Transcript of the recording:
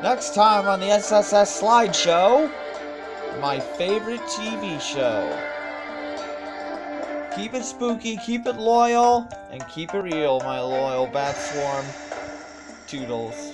Next time on the SSS Slideshow, my favorite TV show. Keep it spooky, keep it loyal, and keep it real, my loyal bat swarm. Toodles.